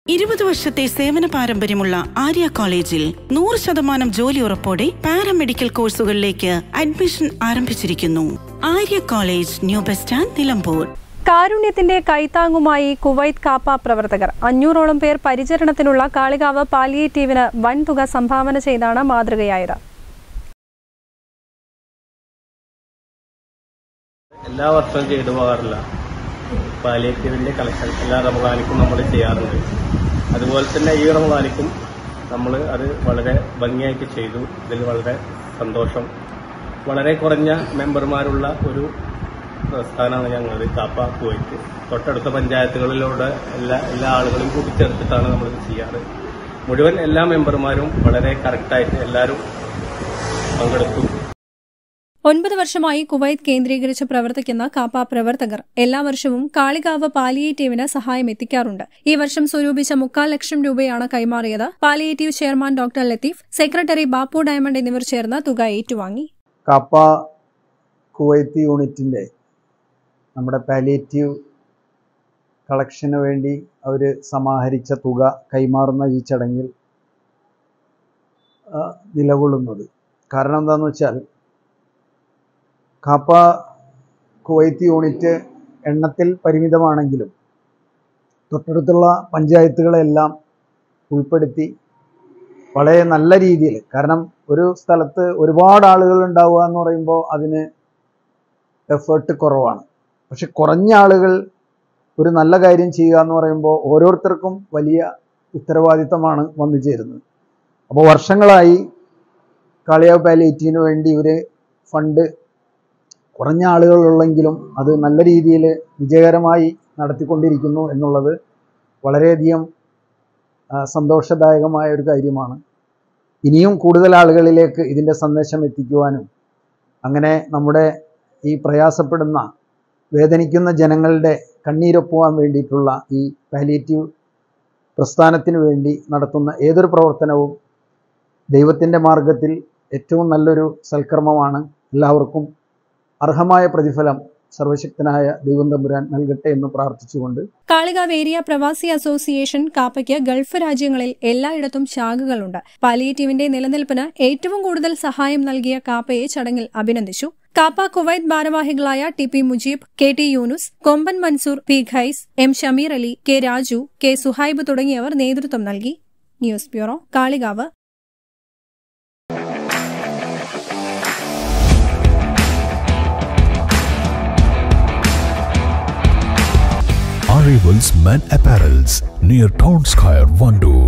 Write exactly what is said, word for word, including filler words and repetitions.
ഇരുപത് വർഷത്തെ സേവന പാരമ്പര്യമുള്ള ആര്യ കോളേജിൽ നൂറ് ശതമാനം ജോലി ഉറപ്പോടെ പാരാമെഡിക്കൽ കോഴ്സുകളിലേക്ക് അഡ്മിഷൻ ആരംഭിച്ചിരിക്കുന്നു. Arya college, new bus stand, Nilambur. കാരുണ്യത്തിന്റെ കൈത്താങ്ങുമായി കുവൈത്ത് കാപ്പ പ്രവർത്തകർ അഞ്ഞൂറോളം പേർ പരിചരണത്തിനുള്ള കാളികാവ് പാലിയേറ്റീവിന് വൻതുക സംഭാവന ചെയ്താണ് മാതൃകയായത്. എല്ലാ വർഷവും ചെയ്തു പോകാറില്ല. പാലിയേറ്റീവിന്റെ കളക്ഷൻ എല്ലാ റമദാനിക്കും നമ്മൾ ചെയ്യാറുണ്ട്. അതുപോലെ തന്നെ ഈ റമദാനിക്കും നമ്മൾ അത് വളരെ ഭംഗിയായിട്ട് ചെയ്തു. ഇതിൽ വളരെ സന്തോഷം. വളരെ കുറഞ്ഞ മെമ്പർമാരുള്ള ഒരു പ്രസ്ഥാനമാണ് ഞങ്ങൾ കാപ്പ കുവൈത്ത്. തൊട്ടടുത്ത പഞ്ചായത്തുകളിലൂടെ എല്ലാ എല്ലാ ആളുകളും കൂട്ടിച്ചേർത്തിട്ടാണ് നമ്മൾ ചെയ്യാറ്. മുഴുവൻ എല്ലാ മെമ്പർമാരും വളരെ കറക്റ്റായിട്ട് എല്ലാവരും പങ്കെടുത്തു. ഒൻപത് വർഷമായി കുവൈത്ത് കേന്ദ്രീകരിച്ച് പ്രവർത്തിക്കുന്ന കാപ്പ പ്രവർത്തകർ എല്ലാ വർഷവും കാളികാവ് പാലിയേറ്റീവിന് സഹായം എത്തിക്കാറുണ്ട്. ഈ വർഷം സ്വരൂപിച്ച മുക്കാൽ ലക്ഷം രൂപയാണ് കൈമാറിയത്. Palliative chairman doctor Latheef, secretary Bappu diamond എന്നിവർ ചേർന്ന് തുക ഏറ്റുവാങ്ങി. കാപ്പ കുവൈത്ത് യൂണിറ്റിന്റെ നമ്മുടെ പാലിയേറ്റീവ് കളക്ഷന് വേണ്ടി അവർ സമാഹരിച്ച തുക കൈമാറുന്ന ഈ ചടങ്ങിൽ നിലകൊള്ളുന്നത് കാരണം എന്താണെന്ന് വെച്ചാൽ, കാപ്പ കുവൈത്ത് യൂണിറ്റ് എണ്ണത്തിൽ പരിമിതമാണെങ്കിലും തൊട്ടടുത്തുള്ള പഞ്ചായത്തുകളെല്ലാം ഉൾപ്പെടുത്തി വളരെ നല്ല രീതിയിൽ, കാരണം ഒരു സ്ഥലത്ത് ഒരുപാട് ആളുകൾ ഉണ്ടാവുക എന്ന് പറയുമ്പോൾ അതിന് എഫേർട്ട് കുറവാണ്. പക്ഷെ കുറഞ്ഞ ആളുകൾ ഒരു നല്ല കാര്യം ചെയ്യുക എന്ന് പറയുമ്പോൾ ഓരോരുത്തർക്കും വലിയ ഉത്തരവാദിത്തമാണ് വന്നു ചേരുന്നത്. അപ്പോൾ വർഷങ്ങളായി കാളികാവ് പാലിയേറ്റീവിന് വേണ്ടി ഇവർ ഫണ്ട് കുറഞ്ഞ ആളുകളുള്ളെങ്കിലും അത് നല്ല രീതിയിൽ വിജയകരമായി നടത്തിക്കൊണ്ടിരിക്കുന്നു എന്നുള്ളത് വളരെയധികം സന്തോഷദായകമായ ഒരു കാര്യമാണ്. ഇനിയും കൂടുതൽ ആളുകളിലേക്ക് ഇതിൻ്റെ സന്ദേശം എത്തിക്കുവാനും അങ്ങനെ നമ്മുടെ ഈ പ്രയാസപ്പെടുന്ന വേദനിക്കുന്ന ജനങ്ങളുടെ കണ്ണീരൊപ്പുവാൻ വേണ്ടിയിട്ടുള്ള ഈ പാലിയേറ്റീവ് പ്രസ്ഥാനത്തിന് വേണ്ടി നടത്തുന്ന ഏതൊരു പ്രവർത്തനവും ദൈവത്തിൻ്റെ മാർഗത്തിൽ ഏറ്റവും നല്ലൊരു സൽക്കർമ്മമാണ്. എല്ലാവർക്കും അർഹമായ പ്രതിഫലം സർവശക്തനായ ദൈവം തമ്പുരാൻ നൽകട്ടെ എന്ന് പ്രാർത്ഥിച്ചുകൊണ്ട് കാളികാവ് ഏരിയ പ്രവാസി അസോസിയേഷൻ കാപ്പയ്ക്ക് ഗൾഫ് രാജ്യങ്ങളിൽ എല്ലായിടത്തും ശാഖകളുണ്ട്. പാലിയേറ്റീവിന്റെ നിലനിൽപ്പിന് ഏറ്റവും കൂടുതൽ സഹായം നൽകിയ കാപ്പയെ ചടങ്ങിൽ അഭിനന്ദിച്ചു. കാപ്പ കുവൈത്ത് ഭാരവാഹികളായ T P Mujeeb, K T Yunus, Komban Mansoor, P Khais, M Shameer Ali, K Raju, K Suhaib തുടങ്ങിയവർ നേതൃത്വം നൽകി. News bureau, Kalikavu. Arrivals Men Apparels near Town Square, Vandoor.